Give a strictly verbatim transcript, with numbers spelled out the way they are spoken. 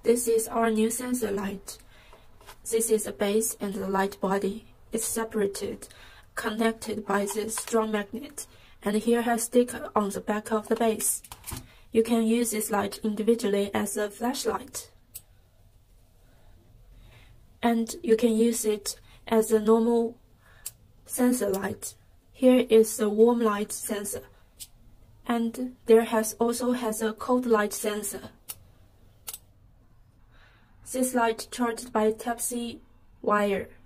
This is our new sensor light. This is the base and the light body. It's separated, connected by this strong magnet, and here has sticker on the back of the base. You can use this light individually as a flashlight, and you can use it as a normal sensor light. Here is the warm light sensor, and there has also has a cold light sensor. This light charged by Type C wire.